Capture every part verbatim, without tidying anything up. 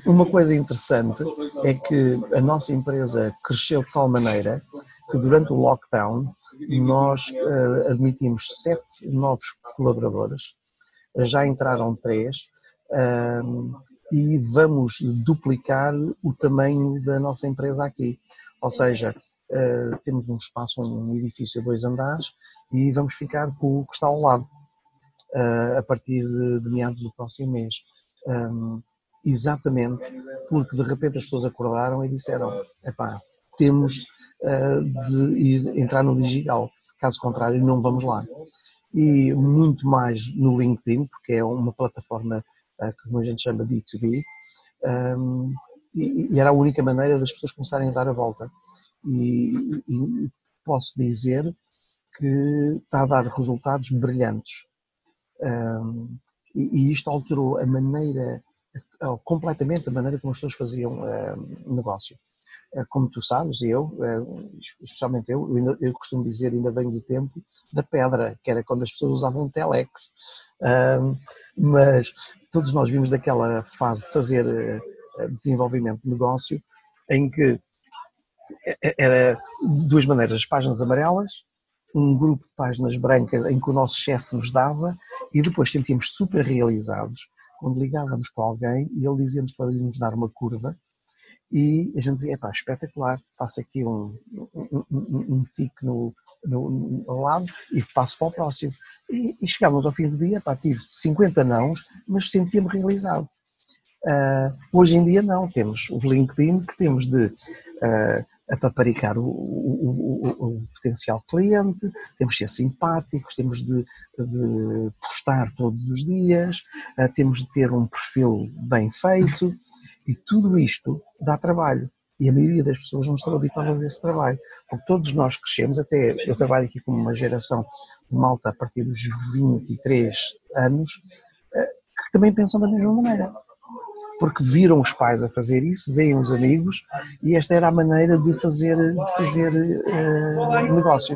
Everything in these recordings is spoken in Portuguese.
uma coisa interessante é que a nossa empresa cresceu de tal maneira que durante o lockdown nós uh, admitimos sete novos colaboradores, já entraram três, uh, e vamos duplicar o tamanho da nossa empresa aqui. Ou seja, uh, temos um espaço, um edifício de dois andares e vamos ficar com o que está ao lado uh, a partir de, de meados do próximo mês. Um, exatamente porque de repente as pessoas acordaram e disseram, epá, temos uh, de ir entrar no digital, caso contrário não vamos lá. E muito mais no LinkedIn, porque é uma plataforma uh, que a gente chama B dois B, um, e, e era a única maneira das pessoas começarem a dar a volta. E, e posso dizer que está a dar resultados brilhantes. Um, e, e isto alterou a maneira, completamente a maneira como as pessoas faziam uh, negócio. Uh, como tu sabes, eu, uh, especialmente eu, eu, ainda, eu costumo dizer, ainda venho do tempo da pedra, que era quando as pessoas usavam telex. Uh, mas todos nós vimos daquela fase de fazer uh, desenvolvimento de negócio, em que era duas maneiras, as páginas amarelas, um grupo de páginas brancas em que o nosso chefe nos dava, e depois sentíamos super realizados quando ligávamos para alguém e ele dizia-nos para nos dar uma curva e a gente dizia, epá, espetacular, faço aqui um, um, um, um tique no, no, no lado e passo para o próximo. E, e chegávamos ao fim do dia, epá, tive cinquenta nãos, mas sentia-me realizado. Uh, hoje em dia não, temos o LinkedIn que temos de uh, apaparicar o, o, o, o potencial cliente, temos de ser simpáticos, temos de, de postar todos os dias, uh, temos de ter um perfil bem feito e tudo isto dá trabalho. E a maioria das pessoas não estão habituadas a esse trabalho, porque todos nós crescemos, até eu trabalho aqui com uma geração de malta a partir dos vinte e três anos, uh, que também pensam da mesma maneira. Porque viram os pais a fazer isso, veem os amigos, e esta era a maneira de fazer, de fazer uh, negócio.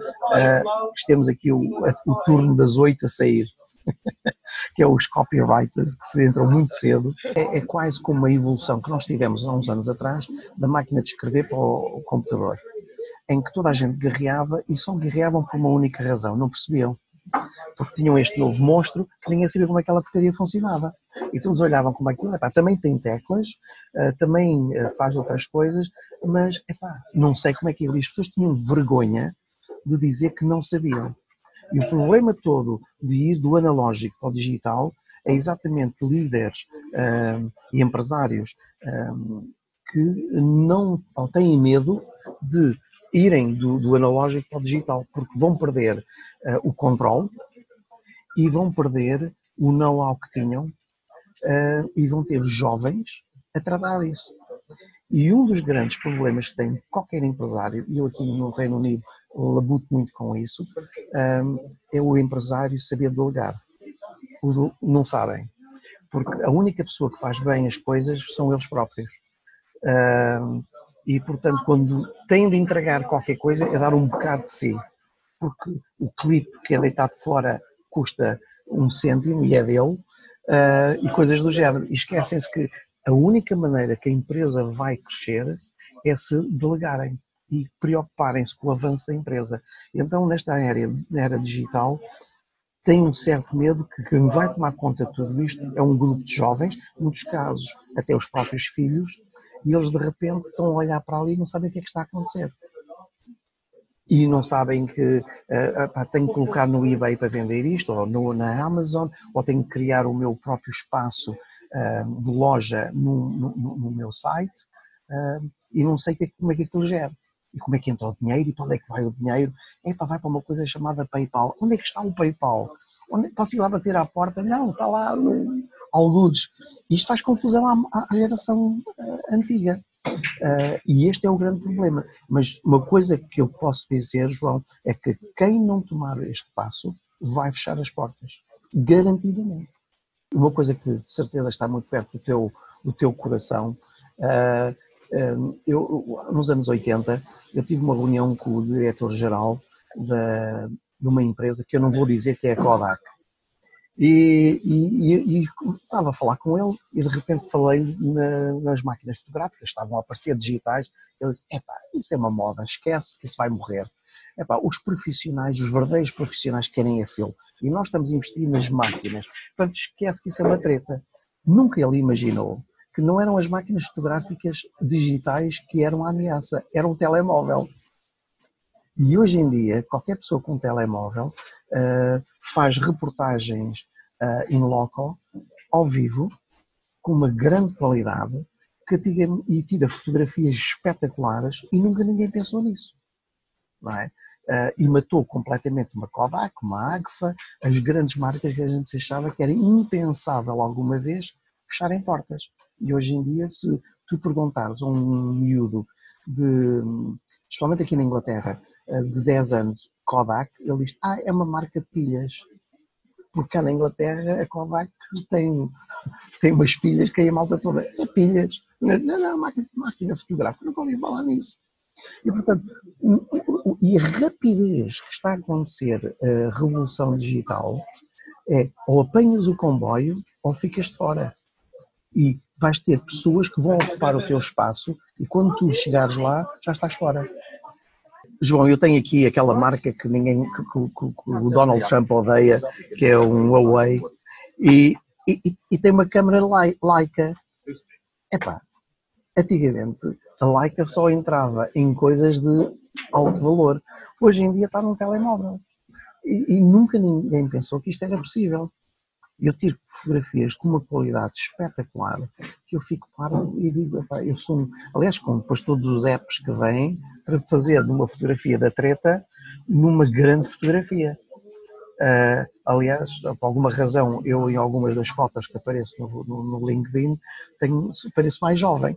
Uh, temos aqui o, o turno das oito a sair, que é os copywriters, que se entram muito cedo. É, é quase como uma evolução que nós tivemos há uns anos atrás, da máquina de escrever para o computador, em que toda a gente guerreava, e só guerreavam por uma única razão, não percebiam. Porque tinham este novo monstro que ninguém sabia como aquela porcaria funcionava. E todos olhavam como aquilo, epá, também tem teclas, uh, também uh, faz outras coisas, mas epá, não sei como é que é. E as pessoas tinham vergonha de dizer que não sabiam. E o problema todo de ir do analógico ao digital é exatamente líderes uh, e empresários uh, que não ou têm medo de irem do, do analógico para o digital, porque vão perder uh, o controle e vão perder o know-how que tinham uh, e vão ter jovens a tratar disso. E um dos grandes problemas que tem qualquer empresário, e eu aqui no Reino Unido labuto muito com isso, um, é o empresário saber delegar. O do, não sabem. Porque a única pessoa que faz bem as coisas são eles próprios. Um, e, portanto, quando têm de entregar qualquer coisa, é dar um bocado de si. Porque o clipe que é deitado fora custa um cêntimo e é dele, uh, e coisas do género. E esquecem-se que a única maneira que a empresa vai crescer é se delegarem e preocuparem-se com o avanço da empresa. Então, nesta era, era digital, tenho um certo medo que quem vai tomar conta de tudo isto é um grupo de jovens, em muitos casos até os próprios filhos, e eles de repente estão a olhar para ali e não sabem o que é que está a acontecer. E não sabem que uh, pá, tenho que colocar no eBay para vender isto, ou no, na Amazon, ou tenho que criar o meu próprio espaço uh, de loja no, no, no meu site, uh, e não sei que, como é que aquilo gera. E como é que entra o dinheiro, e para onde é que vai o dinheiro? Epá, vai para uma coisa chamada PayPal. Onde é que está o PayPal? Onde, posso ir lá bater à porta? Não, está lá no, algures. Isto faz confusão à, à geração uh, antiga. Uh, e este é o grande problema. Mas uma coisa que eu posso dizer, João, é que quem não tomar este passo vai fechar as portas. Garantidamente. Uma coisa que de certeza está muito perto do teu, do teu coração. Uh, Eu, nos anos oitenta, eu tive uma reunião com o diretor-geral de uma empresa que eu não vou dizer que é a Kodak. E, e, e, e estava a falar com ele e de repente falei na, nas máquinas fotográficas, estavam a aparecer digitais. Ele disse, epá, isso é uma moda, esquece que isso vai morrer. Epá, os profissionais, os verdadeiros profissionais querem é filme. E nós estamos a investir nas máquinas. Portanto, esquece que isso é uma treta. Nunca ele imaginou que não eram as máquinas fotográficas digitais que eram a ameaça, era um telemóvel. E hoje em dia, qualquer pessoa com um telemóvel uh, faz reportagens uh, in loco, ao vivo, com uma grande qualidade, que tira, e tira fotografias espetaculares e nunca ninguém pensou nisso. Não é? Uh, e matou completamente uma Kodak, uma Agfa, as grandes marcas que a gente achava que era impensável alguma vez fecharem portas. E hoje em dia, se tu perguntares a um miúdo, de, especialmente aqui na Inglaterra, de dez anos, Kodak, ele diz, ah, é uma marca de pilhas. Porque cá na Inglaterra a Kodak tem, tem umas pilhas que aí a malta toda, é pilhas. Não, não, máquina, máquina fotográfica, nunca ouvi falar nisso. E, portanto, e a rapidez que está a acontecer a revolução digital é ou apanhas o comboio ou ficas de fora. E vais ter pessoas que vão ocupar o teu espaço e quando tu chegares lá, já estás fora. João, eu tenho aqui aquela marca que ninguém, que, que, que, que o Donald Trump odeia, que é um Huawei, e, e, e tem uma câmera Leica. Epá, antigamente a Leica só entrava em coisas de alto valor. Hoje em dia está num telemóvel. E, e nunca ninguém pensou que isto era possível. Eu tiro fotografias com uma qualidade espetacular que eu fico paro e digo, epá, eu sou um... Aliás, com depois todos os apps que vêm para fazer de uma fotografia da treta numa grande fotografia. Uh, aliás, por alguma razão, eu em algumas das fotos que apareço no, no, no LinkedIn tenho, pareço mais jovem.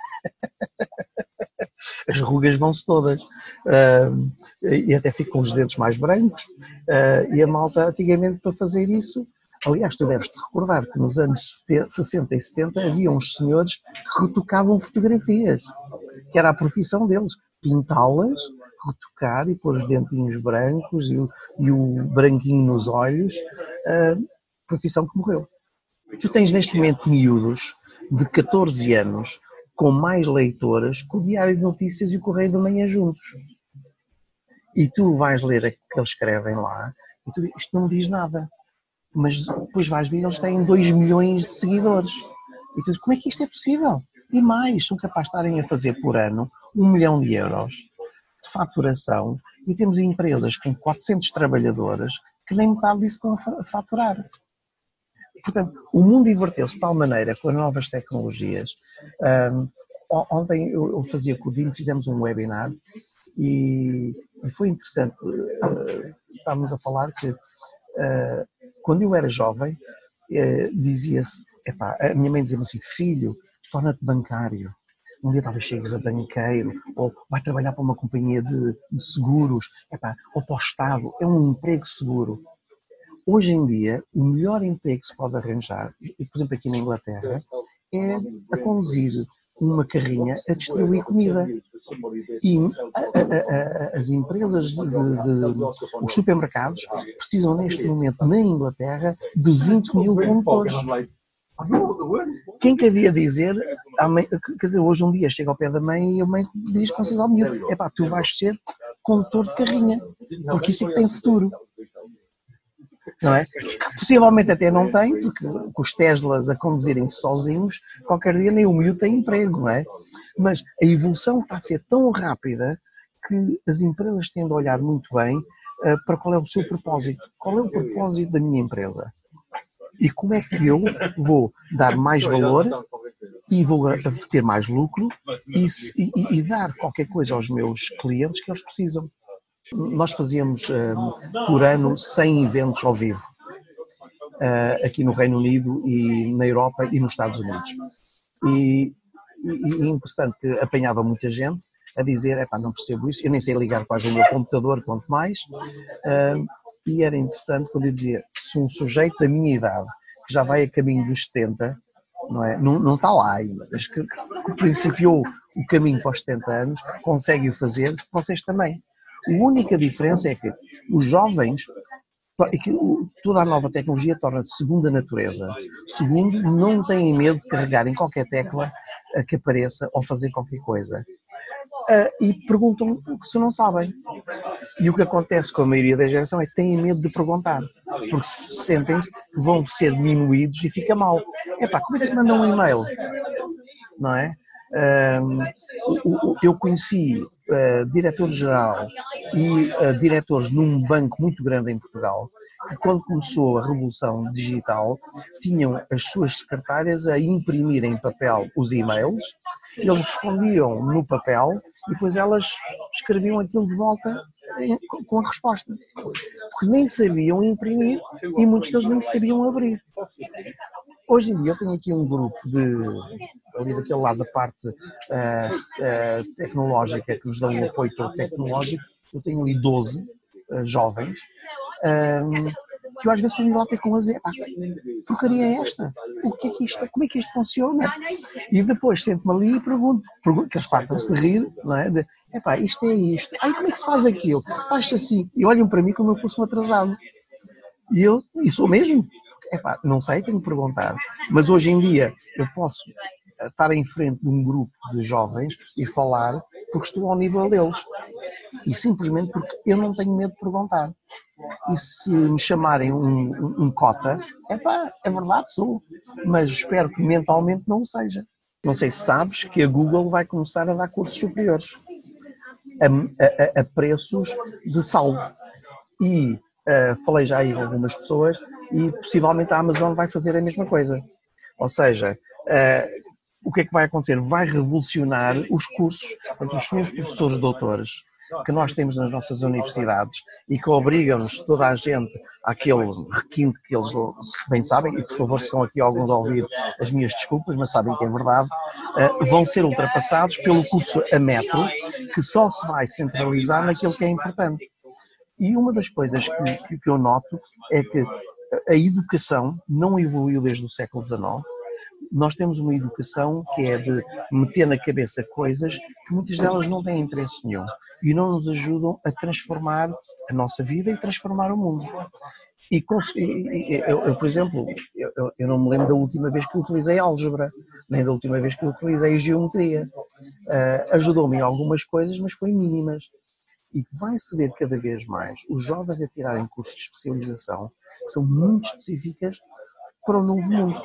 As rugas vão-se todas. Uh, e até fico com os dentes mais brancos. Uh, e a malta, antigamente, para fazer isso... Aliás, tu deves-te recordar que nos anos sessenta e setenta havia uns senhores que retocavam fotografias, que era a profissão deles, pintá-las, retocar e pôr os dentinhos brancos e o, e o branquinho nos olhos, uh, profissão que morreu. Tu tens neste momento miúdos de catorze anos com mais leitoras que o Diário de Notícias e o Correio da Manhã juntos. E tu vais ler o que eles escrevem lá e tu dizes, isto não me diz nada. Mas depois vais ver, eles têm dois milhões de seguidores. E tu dizes, como é que isto é possível? E mais, são capazes de estarem a fazer por ano um milhão de euros de faturação e temos empresas com quatrocentos trabalhadores que nem metade disso estão a faturar. Portanto, o mundo inverteu-se de tal maneira com as novas tecnologias. Um, ontem eu fazia com o Dino, fizemos um webinar e, e foi interessante. Uh, estávamos a falar que uh, quando eu era jovem, uh, dizia-se, epá, a minha mãe dizia-me assim, filho, torna-te bancário. Um dia talvez chegues a banqueiro, ou vai trabalhar para uma companhia de, de seguros, epá, ou para o Estado, é um emprego seguro. Hoje em dia, o melhor emprego que se pode arranjar, por exemplo aqui na Inglaterra, é a conduzir uma carrinha a distribuir comida. E a, a, a, as empresas, de, de, de, os supermercados, precisam neste momento na Inglaterra de vinte mil condutores. Quem que havia dizer, a mãe, quer dizer, hoje um dia chega ao pé da mãe e a mãe diz com ao miúdo, epá, tu vais ser condutor de carrinha, porque isso é que tem futuro. Não é? Que possivelmente até não tem, porque com os Teslas a conduzirem sozinhos, qualquer dia nem o miúdo tem emprego, não é? Mas a evolução está a ser tão rápida que as empresas têm de olhar muito bem uh, para qual é o seu propósito. Qual é o propósito da minha empresa? E como é que eu vou dar mais valor e vou ter mais lucro e, e, e dar qualquer coisa aos meus clientes que eles precisam. Nós fazíamos uh, por ano cem eventos ao vivo, uh, aqui no Reino Unido e na Europa e nos Estados Unidos. E, e, e interessante que apanhava muita gente a dizer, epá, não percebo isso, eu nem sei ligar quase o meu computador, quanto mais. Uh, e era interessante quando eu dizia, se um sujeito da minha idade, que já vai a caminho dos setenta, não é? Não, não está lá ainda, mas que, que principiou o caminho para os setenta anos, consegue o fazer, vocês também. A única diferença é que os jovens e que toda a nova tecnologia torna-se segunda natureza. Segundo, não têm medo de carregar em qualquer tecla que apareça ou fazer qualquer coisa. Uh, e perguntam o que se não sabem. E o que acontece com a maioria da geração é que têm medo de perguntar, porque sentem-se que vão ser diminuídos e fica mal. Epá, como é que se manda um e-mail? Não é? Uh, eu conheci uh, diretor-geral e uh, diretores num banco muito grande em Portugal, que quando começou a revolução digital, tinham as suas secretárias a imprimir em papel os e-mails, eles respondiam no papel e depois elas escreviam aquilo de volta com a resposta, porque nem sabiam imprimir e muitos deles nem sabiam abrir. Hoje em dia eu tenho aqui um grupo de, ali daquele lado da parte uh, uh, tecnológica, que nos dão o apoio todo tecnológico, eu tenho ali doze uh, jovens, um, que eu às vezes tenho de lá ter com a dizer, ah, porcaria é esta? O que é que isto é? Como é que isto funciona? E depois sento-me ali e pergunto, pergunto que eles fartam-se de rir, não é? De, epá, isto é isto. Ai, como é que se faz aquilo? Faz-se assim. E olham para mim como eu fosse um atrasado. E eu, e sou mesmo. Epá, não sei, tenho que perguntar. Mas hoje em dia eu posso estar em frente de um grupo de jovens e falar porque estou ao nível deles. E simplesmente porque eu não tenho medo de perguntar. E se me chamarem um, um, um cota, epá, é verdade, sou. Mas espero que mentalmente não o seja. Não sei se sabes que a Google vai começar a dar cursos superiores a, a, a preços de saldo. E uh, falei já aí com algumas pessoas e possivelmente a Amazon vai fazer a mesma coisa. Ou seja, uh, o que é que vai acontecer? Vai revolucionar os cursos, portanto, os senhores professores doutores que nós temos nas nossas universidades e que obrigam-nos toda a gente àquele requinte que eles bem sabem, e por favor, se estão aqui alguns a ouvir as minhas desculpas, mas sabem que é verdade, uh, vão ser ultrapassados pelo curso a metro, que só se vai centralizar naquilo que é importante. E uma das coisas que, que eu noto é que a educação não evoluiu desde o século dezenove. Nós temos uma educação que é de meter na cabeça coisas que muitas delas não têm interesse nenhum e não nos ajudam a transformar a nossa vida e transformar o mundo. E, eu, eu, por exemplo, eu, eu não me lembro da última vez que eu utilizei álgebra, nem da última vez que eu utilizei geometria. Uh, ajudou-me em algumas coisas, mas foi mínimas. E vai-se ver cada vez mais os jovens a tirarem cursos de especialização que são muito específicas para o novo mundo.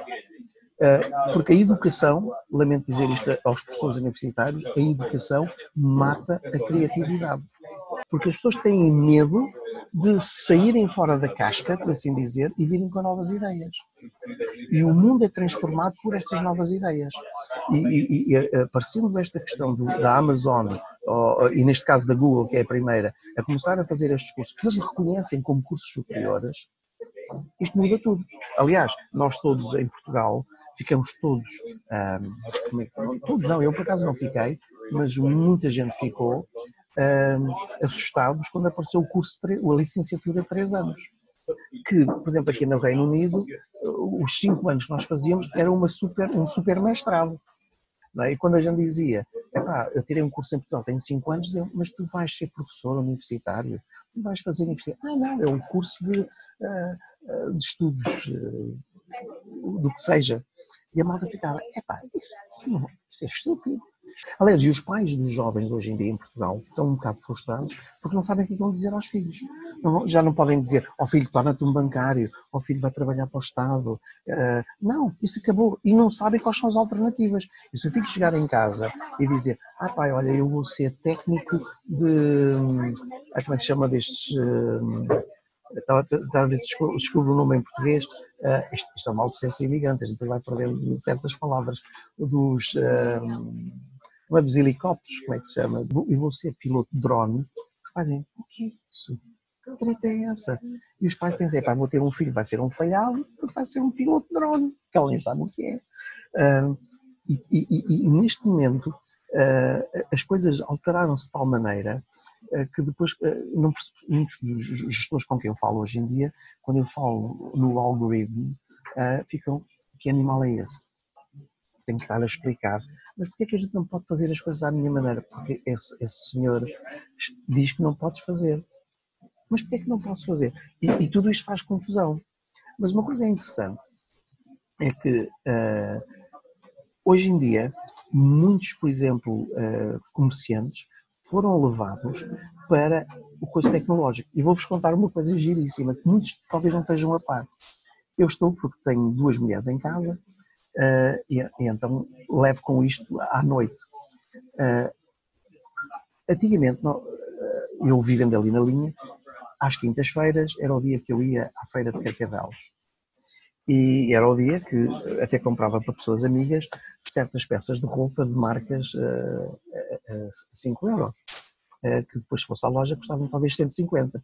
Porque a educação, lamento dizer isto aos professores universitários, a educação mata a criatividade. Porque as pessoas têm medo de saírem fora da casca, por assim dizer, e virem com novas ideias. E o mundo é transformado por estas novas ideias. E, e, e aparecendo esta questão do, da Amazon, ou, e neste caso da Google, que é a primeira, a começar a fazer estes cursos, que eles reconhecem como cursos superiores, isto muda tudo. Aliás, nós todos em Portugal ficamos todos, um, como é, não, todos não, eu por acaso não fiquei, mas muita gente ficou um, assustados quando apareceu o curso, a licenciatura de três anos. Que, por exemplo, aqui no Reino Unido, os cinco anos que nós fazíamos era uma super, um super mestrado. Não é? E quando a gente dizia, epá, eu tirei um curso em Portugal, tenho cinco anos, mas tu vais ser professor universitário, tu vais fazer universidade. Ah, não, é um curso de, uh, de estudos, uh, do que seja. E a malta ficava, epá, isso, isso, não, isso é estúpido. Aliás, e os pais dos jovens hoje em dia em Portugal estão um bocado frustrados porque não sabem o que vão dizer aos filhos. Não, já não podem dizer, ó oh, filho, torna-te um bancário, ó oh, filho, vai trabalhar para o Estado. Uh, não, isso acabou. E não sabem quais são as alternativas. E se o filho chegar em casa e dizer, ah pai, olha, eu vou ser técnico de... Ah, como é que se chama destes... Uh, talvez descubra o nome em português, uh, isto, isto é uma maldecência imigrante, a gente depois vai perdendo certas palavras, dos... Uh, não é dos helicópteros, como é que se chama? E vou ser piloto de drone. Os pais dizem, o que é isso? Que treta é essa? E os pais pensam, pá, vou ter um filho, vai ser um falhado, porque vai ser um piloto de drone, que ela nem sabe o que é. Uh, e, e, e neste momento uh, as coisas alteraram-se de tal maneira uh, que depois, uh, não, muitos dos gestores com quem eu falo hoje em dia, quando eu falo no algoritmo, uh, ficam, que animal é esse? Tenho que estar a explicar. Mas porquê é que a gente não pode fazer as coisas à minha maneira? Porque esse, esse senhor diz que não podes fazer. Mas porquê é que não posso fazer? E, e tudo isto faz confusão. Mas uma coisa interessante é que uh, hoje em dia muitos, por exemplo, uh, comerciantes foram levados para o coisa tecnológico. E vou-vos contar uma coisa giríssima, que muitos talvez não estejam a par. Eu estou, porque tenho duas mulheres em casa, uh, e, e então levo com isto à noite. Uh, antigamente, não, uh, eu vivendo ali na linha, às quintas-feiras era o dia que eu ia à feira de Carcavelos. E era o dia que até comprava para pessoas amigas certas peças de roupa de marcas uh, a cinco euros, uh, que depois se fosse à loja custavam talvez cento e cinquenta.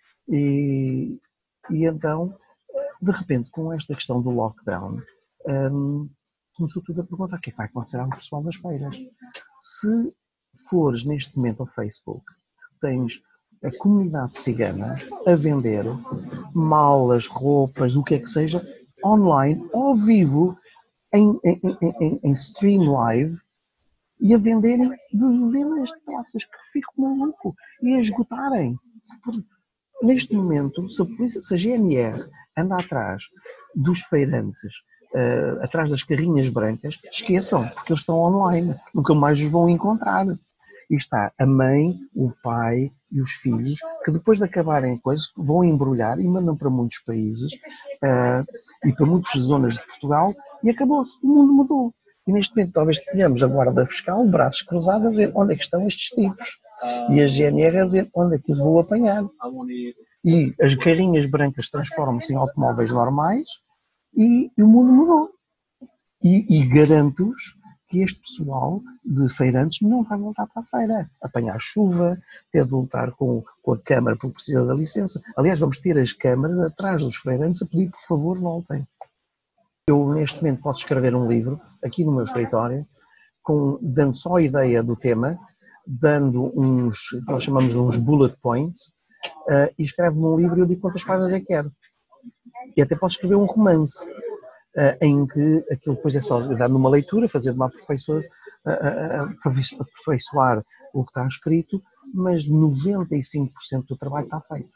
E, e então, de repente, com esta questão do lockdown, um, começou tudo a perguntar o que é que vai acontecer ao pessoal das feiras. Se fores neste momento ao Facebook, tens a comunidade cigana a vender malas, roupas, o que é que seja, online, ao vivo, em, em, em, em stream live, e a venderem dezenas de peças, que fico maluco, e a esgotarem. Porque, neste momento, se a, polícia, se a G N R anda atrás dos feirantes, uh, atrás das carrinhas brancas, esqueçam, porque eles estão online, nunca mais os vão encontrar. E está a mãe, o pai e os filhos, que depois de acabarem a coisa, vão embrulhar e mandam para muitos países uh, e para muitas zonas de Portugal, e acabou-se, o mundo mudou. E neste momento talvez tenhamos a guarda fiscal, braços cruzados, a dizer onde é que estão estes tipos. E a G N R a dizer onde é que os vou apanhar. E as carrinhas brancas transformam-se em automóveis normais e, e o mundo mudou. E, e garanto-vos que este pessoal de feirantes não vai voltar para a feira, apanhar chuva, ter de lutar com, com a Câmara porque precisa da licença. Aliás, vamos ter as câmaras atrás dos feirantes a pedir, por favor, voltem. Eu, neste momento, posso escrever um livro, aqui no meu escritório, com, dando só a ideia do tema, dando uns, nós chamamos uns bullet points, uh, e escrevo-me um livro e eu digo quantas páginas é que quero. E até posso escrever um romance, Uh, em que aquilo depois é só dar numa leitura, fazer uma aperfeiçoar, uh, uh, aperfeiçoar o que está escrito, mas noventa e cinco por cento do trabalho está feito.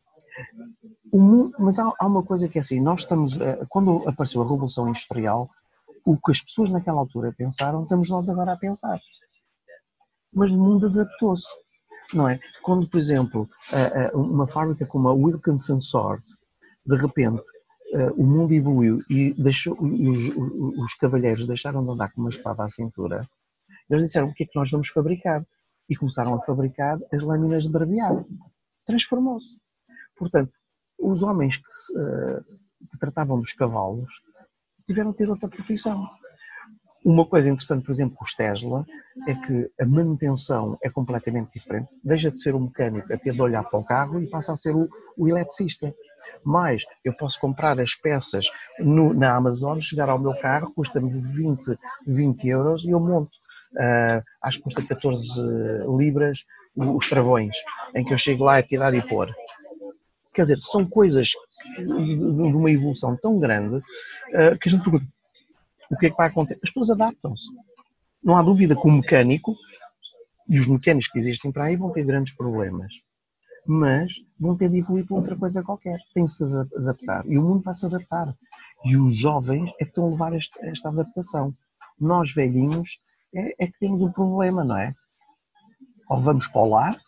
O mundo, mas há, há uma coisa que é assim, nós estamos, uh, quando apareceu a Revolução Industrial, o que as pessoas naquela altura pensaram, estamos nós agora a pensar. Mas o mundo adaptou-se, não é? Quando, por exemplo, uh, uh, uma fábrica como a Wilkinson Sword, de repente, Uh, o mundo evoluiu e, deixou, e os, os, os cavalheiros deixaram de andar com uma espada à cintura. Eles disseram o que é que nós vamos fabricar e começaram a fabricar as lâminas de barbear. Transformou-se. Portanto, os homens que, se, uh, que tratavam dos cavalos tiveram de ter outra profissão. Uma coisa interessante, por exemplo, com os Tesla, é que a manutenção é completamente diferente. Deixa de ser o mecânico a ter de olhar para o carro e passa a ser o, o eletricista. Mas eu posso comprar as peças no, na Amazon, chegar ao meu carro, custa-me vinte, vinte euros e eu monto. Uh, acho que custa catorze libras os travões, em que eu chego lá a tirar e pôr. Quer dizer, são coisas de uma evolução tão grande uh, que a gente pergunta, o que é que vai acontecer? As pessoas adaptam-se. Não há dúvida que o mecânico e os mecânicos que existem para aí vão ter grandes problemas. Mas vão ter de evoluir para outra coisa qualquer. Tem-se de adaptar. E o mundo vai se adaptar. E os jovens é que estão a levar este, esta adaptação. Nós, velhinhos, é, é que temos um problema, não é? Ou vamos para o lar,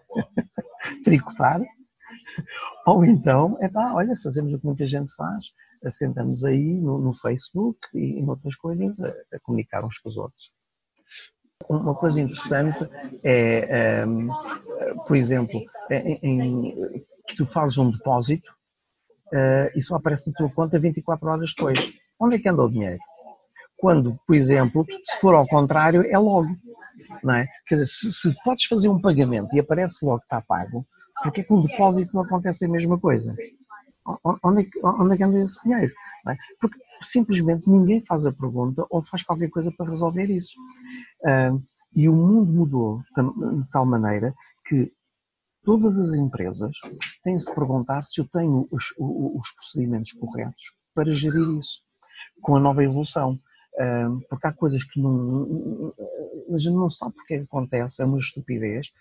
tricotar, ou então, é pá, olha, fazemos o que muita gente faz, sentamos aí no, no Facebook e em outras coisas a, a comunicar uns com os outros. Uma coisa interessante é, um, por exemplo, em, em, tu fazes um depósito uh, e só aparece na tua conta vinte e quatro horas depois. Onde é que anda o dinheiro? Quando, por exemplo, se for ao contrário, é logo. Não é? Quer dizer, se, se podes fazer um pagamento e aparece logo que está pago, porque é que um depósito não acontece a mesma coisa? Onde é que, onde é que anda esse dinheiro? Não é? Porque simplesmente ninguém faz a pergunta ou faz qualquer coisa para resolver isso. Uh, e o mundo mudou de tal maneira que todas as empresas têm de se perguntar se eu tenho os, os procedimentos corretos para gerir isso, com a nova evolução. Uh, porque há coisas que não, a gente não sabe porque é que acontece, é uma estupidez.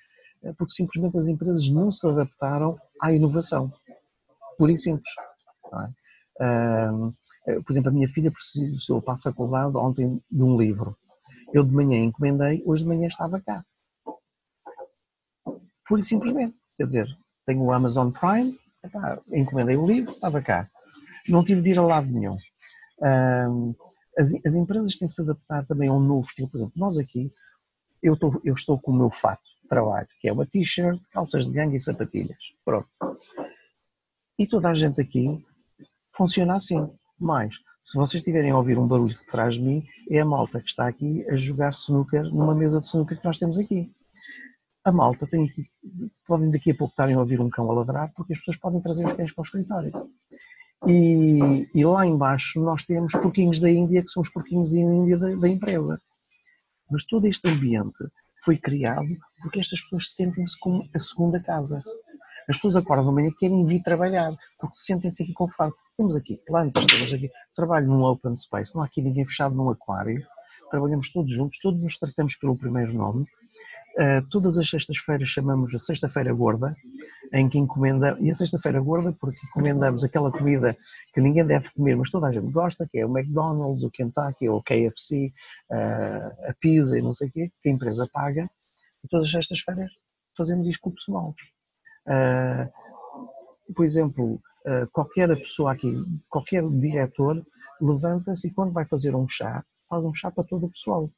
porque simplesmente as empresas não se adaptaram à inovação, pura e simples. Não é? Uh, por exemplo, a minha filha precisou para a faculdade ontem de um livro. Eu de manhã encomendei, hoje de manhã estava cá. Pura e simplesmente. Quer dizer, tenho o Amazon Prime, epá, encomendei o livro, estava cá. Não tive de ir a lado nenhum. Uh, as, as empresas têm de se adaptar também a um novo estilo. Por exemplo, nós aqui, eu estou, eu estou com o meu fato de trabalho, que é uma t-shirt, calças de ganga e sapatilhas. Pronto. E toda a gente aqui funciona assim. Mas, se vocês estiverem a ouvir um barulho por trás de mim, é a malta que está aqui a jogar snooker numa mesa de snooker que nós temos aqui. A malta tem aqui, podem daqui a pouco estarem a ouvir um cão a ladrar, porque as pessoas podem trazer os cães para o escritório. E, e lá embaixo nós temos porquinhos da Índia, que são os porquinhos da Índia da, da empresa. Mas todo este ambiente foi criado porque estas pessoas sentem-se como a segunda casa. As pessoas acordam de manhã e querem vir trabalhar, porque sentem-se aqui confortáveis. Temos aqui plantas, temos aqui trabalho num open space, não há aqui ninguém fechado num aquário, trabalhamos todos juntos, todos nos tratamos pelo primeiro nome. Uh, todas as sextas-feiras chamamos a Sexta-feira Gorda, em que encomenda, e a Sexta-feira Gorda porque encomendamos aquela comida que ninguém deve comer, mas toda a gente gosta, que é o McDonald's, o Kentucky, ou o K F C, uh, a pizza e não sei o quê, que a empresa paga, e todas as sextas-feiras fazemos isto com o pessoal. Uh, por exemplo, uh, qualquer pessoa aqui, qualquer diretor, levanta-se e quando vai fazer um chá, faz um chá para todo o pessoal.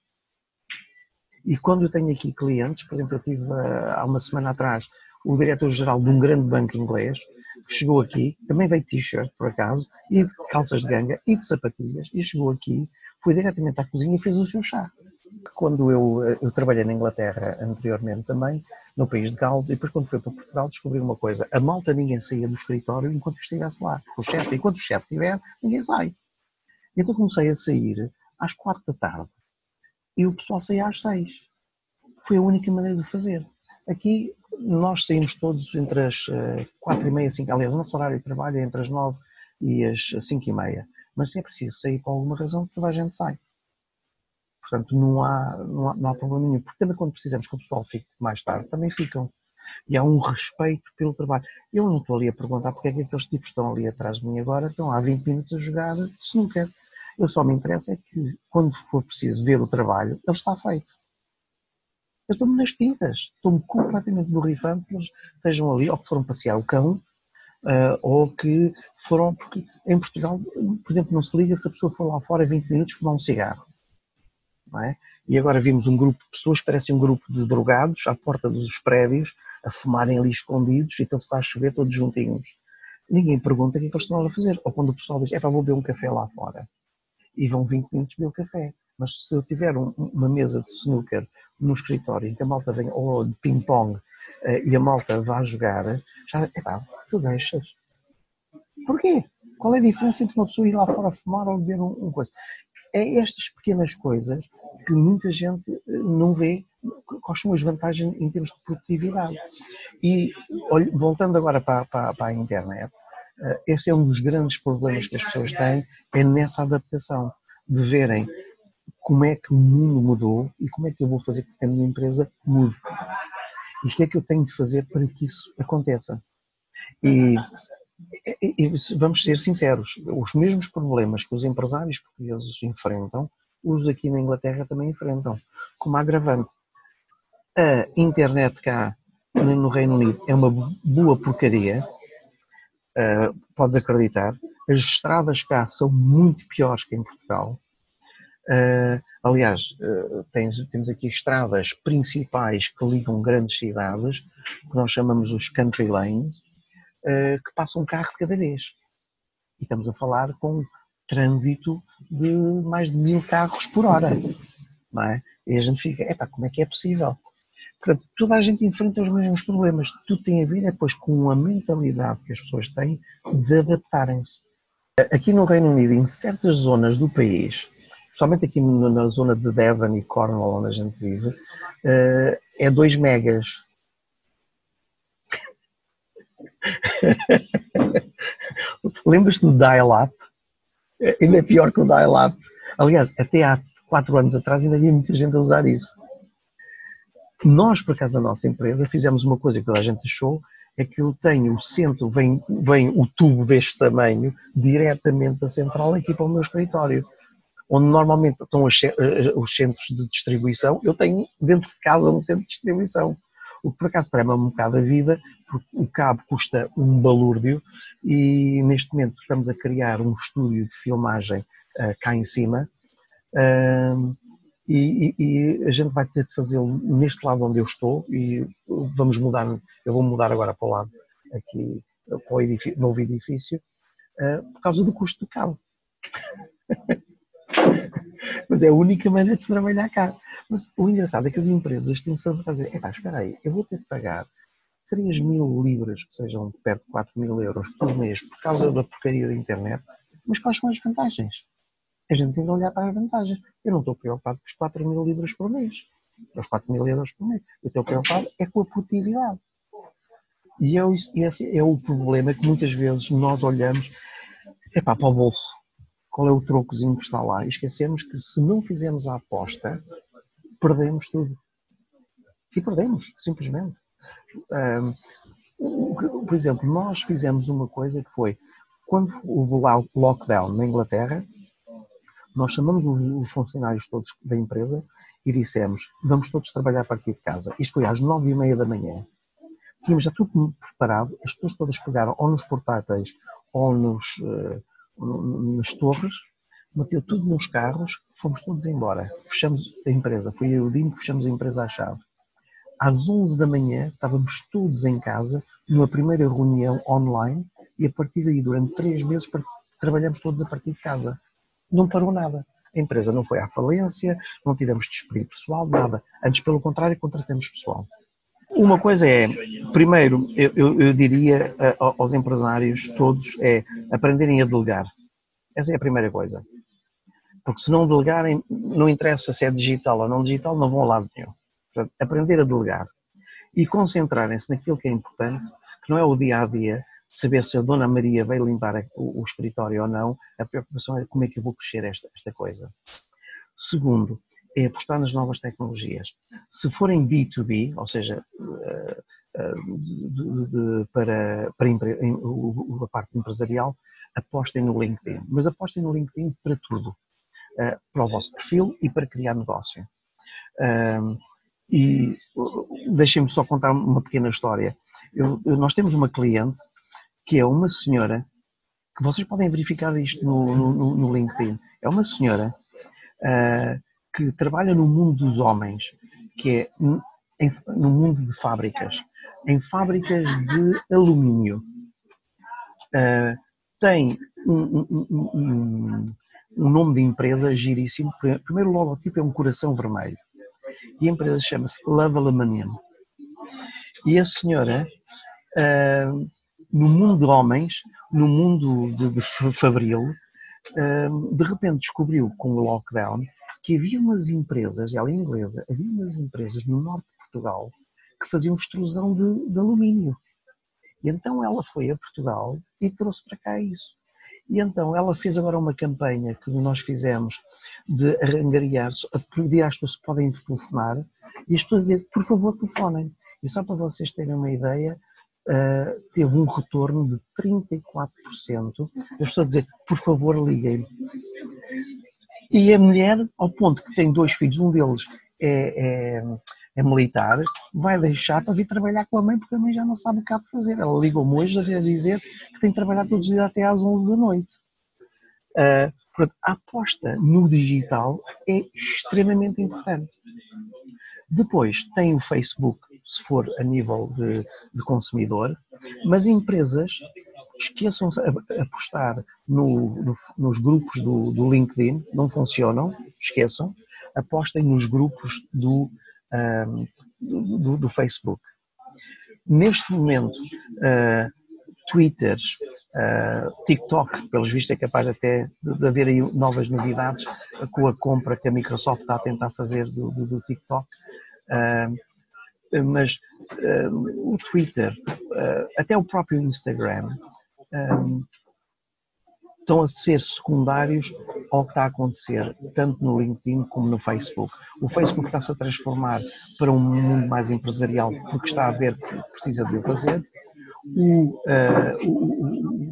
E quando eu tenho aqui clientes, por exemplo, eu tive uh, há uma semana atrás o diretor-geral de um grande banco inglês, que chegou aqui, também veio de t-shirt por acaso, e de calças de ganga e de sapatilhas, e chegou aqui, foi diretamente à cozinha e fez o seu chá. Quando eu, eu trabalhei na Inglaterra anteriormente também, no país de Gales, e depois quando fui para Portugal descobri uma coisa, a malta ninguém saía do escritório enquanto eu estivesse lá. O chefe, enquanto o chefe estiver, ninguém sai. Então comecei a sair às quatro da tarde. E o pessoal saía às seis. Foi a única maneira de fazer. Aqui nós saímos todos entre as quatro e meia, cinco. Aliás, o nosso horário de trabalho é entre as nove e as cinco e meia. Mas se é preciso sair por alguma razão, toda a gente sai. Portanto, não há, não há, não há problema nenhum. Porque também quando precisamos que o pessoal fique mais tarde, também ficam. E há um respeito pelo trabalho. Eu não estou ali a perguntar porque é que aqueles tipos estão ali atrás de mim agora, estão há vinte minutos a jogar snooker. Eu só me interessa é que, quando for preciso ver o trabalho, ele está feito. Eu estou-me nas tintas. Estou-me completamente borrifando que eles estejam ali, ou que foram passear o cão, uh, ou que foram... Porque em Portugal, por exemplo, não se liga se a pessoa for lá fora vinte minutos fumar um cigarro. Não é? E agora vimos um grupo de pessoas, parece um grupo de drogados, à porta dos prédios, a fumarem ali escondidos, e então se está a chover todos juntinhos. Ninguém pergunta o que é que eles estão a fazer. Ou quando o pessoal diz, é para vou beber um café lá fora. E vão vinte minutos beber o café. Mas se eu tiver um, uma mesa de snooker no escritório em que a malta vem, ou de ping-pong, uh, e a malta vá jogar, já, epá, tu deixas. Porquê? Qual é a diferença entre uma pessoa ir lá fora fumar ou beber um, um coisa? É estas pequenas coisas que muita gente não vê, quais são as vantagens em termos de produtividade. E olha, voltando agora para, para, para a internet, esse é um dos grandes problemas que as pessoas têm, é nessa adaptação, de verem como é que o mundo mudou e como é que eu vou fazer com que a minha empresa mude. E o que é que eu tenho de fazer para que isso aconteça. E, e, e vamos ser sinceros, os mesmos problemas que os empresários portugueses enfrentam, os aqui na Inglaterra também enfrentam, como agravante. A internet cá no Reino Unido é uma boa porcaria, uh, podes acreditar. As estradas cá são muito piores que em Portugal. Uh, aliás, uh, tens, temos aqui estradas principais que ligam grandes cidades, que nós chamamos os country lanes, uh, que passam um carro de cada vez. E estamos a falar com trânsito de mais de mil carros por hora. Não é? E a gente fica, epá, como é que é possível? Portanto, toda a gente enfrenta os mesmos problemas. Tudo tem a ver depois com a mentalidade que as pessoas têm de adaptarem-se. Aqui no Reino Unido, em certas zonas do país, principalmente aqui na zona de Devon e Cornwall, onde a gente vive, é dois megas. Lembras-te do dial-up? Ainda é pior que o dial-up. Aliás, até há quatro anos atrás ainda havia muita gente a usar isso. Nós, por acaso, da nossa empresa, fizemos uma coisa que toda a gente achou, é que eu tenho o centro, vem, vem o tubo deste tamanho, diretamente da central aqui para o meu escritório. Onde normalmente estão os centros de distribuição, eu tenho dentro de casa um centro de distribuição. O que por acaso trama-me um bocado a vida, porque o cabo custa um balúrdio e neste momento estamos a criar um estúdio de filmagem uh, cá em cima uh, e, e, e a gente vai ter de fazê-lo neste lado onde eu estou e vamos mudar, eu vou mudar agora para o lado aqui, para o edifício, novo edifício, uh, por causa do custo do cabo. Mas é a única maneira de se trabalhar cá. Mas o engraçado é que as empresas têm sempre a dizer, epá, espera aí, eu vou ter de pagar três mil libras, que sejam perto de quatro mil euros por mês, por causa da porcaria da internet, mas quais são as vantagens? A gente tem de olhar para as vantagens. Eu não estou preocupado com os quatro mil libras por mês, os quatro mil euros por mês. Eu estou preocupado é com a produtividade. E é, esse é o problema que muitas vezes nós olhamos, epá, para o bolso. Qual é o trocozinho que está lá? E esquecemos que se não fizermos a aposta, perdemos tudo. E perdemos, simplesmente. Um, por exemplo, nós fizemos uma coisa que foi, quando houve o lockdown na Inglaterra, nós chamamos os funcionários todos da empresa e dissemos, vamos todos trabalhar a partir de casa. Isto foi às nove e meia da manhã. Tínhamos já tudo preparado, as pessoas todas pegaram ou nos portáteis ou nos... Uh, nas torres, meteu tudo nos carros, fomos todos embora. Fechamos a empresa, foi eu e o Dino que fechamos a empresa à chave. Às onze da manhã estávamos todos em casa, numa primeira reunião online, e a partir daí, durante três meses, trabalhamos todos a partir de casa. Não parou nada. A empresa não foi à falência, não tivemos de despedir pessoal, nada. Antes, pelo contrário, contratamos pessoal. Uma coisa é, primeiro, eu, eu, eu diria aos empresários todos, é aprenderem a delegar. Essa é a primeira coisa. Porque se não delegarem, não interessa se é digital ou não digital, não vão a lado nenhum. Portanto, aprender a delegar e concentrarem-se naquilo que é importante, que não é o dia-a-dia, saber se a Dona Maria veio limpar o, o escritório ou não, a preocupação é como é que eu vou crescer esta, esta coisa. Segundo, é apostar nas novas tecnologias. Se forem B dois B, ou seja, uh, uh, de, de, para, para empre, uh, a parte empresarial, apostem no LinkedIn. Mas apostem no LinkedIn para tudo. Uh, para o vosso perfil e para criar negócio. Uh, e uh, deixem-me só contar uma pequena história. Eu, eu, nós temos uma cliente que é uma senhora, que vocês podem verificar isto no, no, no LinkedIn, é uma senhora uh, que trabalha no mundo dos homens, que é em, no mundo de fábricas, em fábricas de alumínio. Uh, tem um, um, um, um nome de empresa giríssimo. Primeiro, o logotipo é um coração vermelho. E a empresa chama-se Love Aluminium. E a senhora, uh, no mundo de homens, no mundo de, de fabril, uh, de repente descobriu com o lockdown que havia umas empresas, ela é inglesa, havia umas empresas no norte de Portugal que faziam extrusão de, de alumínio. E então ela foi a Portugal e trouxe para cá isso. E então ela fez agora uma campanha que nós fizemos de angariar, a pedir às pessoas se podem telefonar e as pessoas dizer, por favor, telefonem. E só para vocês terem uma ideia, uh, teve um retorno de trinta e quatro por cento. As pessoas dizer, por favor, liguem-me. E a mulher, ao ponto que tem dois filhos, um deles é, é, é militar, vai deixar para vir trabalhar com a mãe porque a mãe já não sabe o que há de fazer. Ela ligou-me hoje a dizer que tem que trabalhar todos os dias até às onze da noite. Uh, portanto, a aposta no digital é extremamente importante. Depois tem o Facebook, se for a nível de, de consumidor, mas empresas esqueçam de apostar no, no, nos grupos do, do LinkedIn, não funcionam, esqueçam, apostem nos grupos do, um, do, do Facebook. Neste momento, uh, Twitter, uh, TikTok, pelos vistos é capaz até de, de haver aí novas novidades com a compra que a Microsoft está a tentar fazer do, do, do TikTok, uh, mas uh, o Twitter, uh, até o próprio Instagram, um, estão a ser secundários ao que está a acontecer, tanto no LinkedIn como no Facebook. O Facebook está-se a transformar para um mundo mais empresarial porque está a ver que precisa de o fazer. O, uh, o,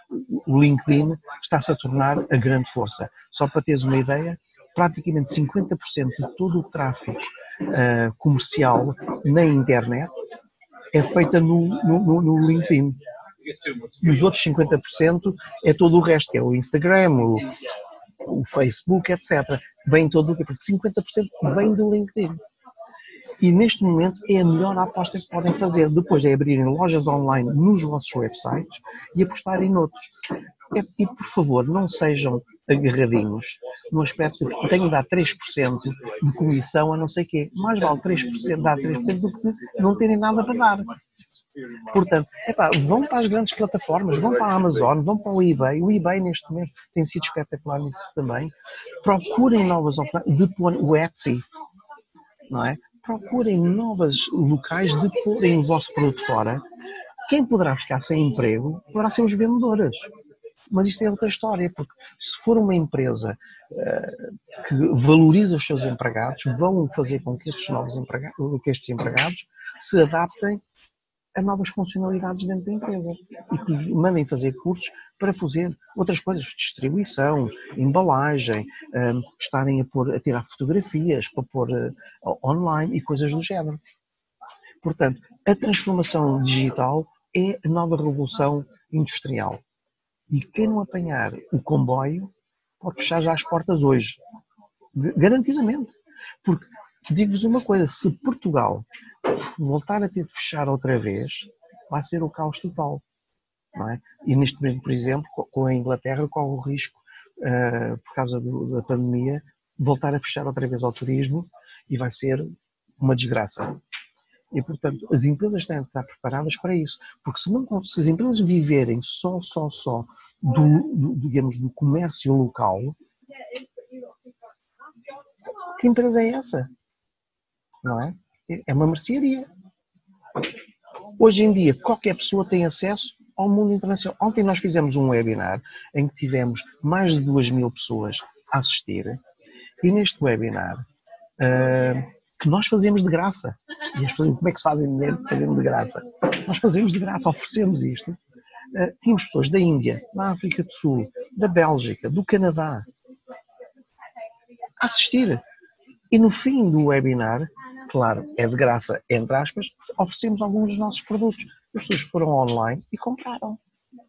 o LinkedIn está-se a tornar a grande força. Só para teres uma ideia, praticamente cinquenta por cento de todo o tráfego uh, comercial na internet é feita no, no, no LinkedIn. E os outros cinquenta por cento é todo o resto, que é o Instagram, o, o Facebook, etcétera. Vem todo o quê? Porque cinquenta por cento vem do LinkedIn. E neste momento é a melhor aposta que podem fazer. Depois é abrirem lojas online nos vossos websites e apostarem noutros. E, por favor, não sejam agarradinhos no aspecto de que tenho de dar três por cento de comissão a não sei o quê. Mais vale três por cento, dar três por cento do que não terem nada para dar. Portanto, epá, vão para as grandes plataformas, vão para a Amazon, vão para o eBay. O eBay neste momento tem sido espetacular nisso também. Procurem novas oportunidades, o Etsy, não é? Procurem novos locais de porem o vosso produto fora. Quem poderá ficar sem emprego poderá ser os vendedores. Mas isto é outra história, porque se for uma empresa uh, que valoriza os seus empregados, vão fazer com que estes novos empregados, que estes empregados se adaptem a novas funcionalidades dentro da empresa e que lhes mandem fazer cursos para fazer outras coisas, distribuição, embalagem, um, estarem a, pôr, a tirar fotografias para pôr uh, online e coisas do género. Portanto, a transformação digital é a nova revolução industrial. E quem não apanhar o comboio pode fechar já as portas hoje. Garantidamente. Porque, digo-vos uma coisa, se Portugal voltar a ter de fechar outra vez, vai ser o caos total. Não é? E neste momento, por exemplo, com a Inglaterra, corre o risco, uh, por causa do, da pandemia, voltar a fechar outra vez ao turismo e vai ser uma desgraça. E, portanto, as empresas têm de estar preparadas para isso. Porque se, não, se as empresas viverem só, só, só do, do, digamos, do comércio local, que empresa é essa? Não é? É uma mercearia. Hoje em dia, qualquer pessoa tem acesso ao mundo internacional. Ontem nós fizemos um webinar em que tivemos mais de duas mil pessoas a assistir. E neste webinar, uh, que nós fazemos de graça. E as pessoas, como é que se fazem dinheiro fazendo de graça? Nós fazemos de graça, oferecemos isto. Uh, tínhamos pessoas da Índia, da África do Sul, da Bélgica, do Canadá, a assistir. E no fim do webinar, claro, é de graça, entre aspas, oferecemos alguns dos nossos produtos. As pessoas foram online e compraram.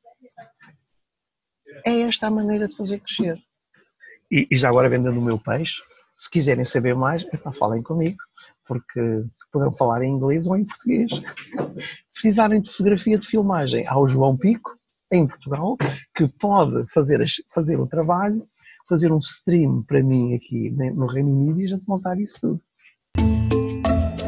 É esta a maneira de fazer crescer. E, e já agora vendendo o meu peixe, se quiserem saber mais, epá, falem comigo, porque poderão falar em inglês ou em português. Precisarem de fotografia de filmagem, há o João Pico, em Portugal, que pode fazer, as, fazer o trabalho, fazer um stream para mim aqui no Reino Unido e a gente montar isso tudo.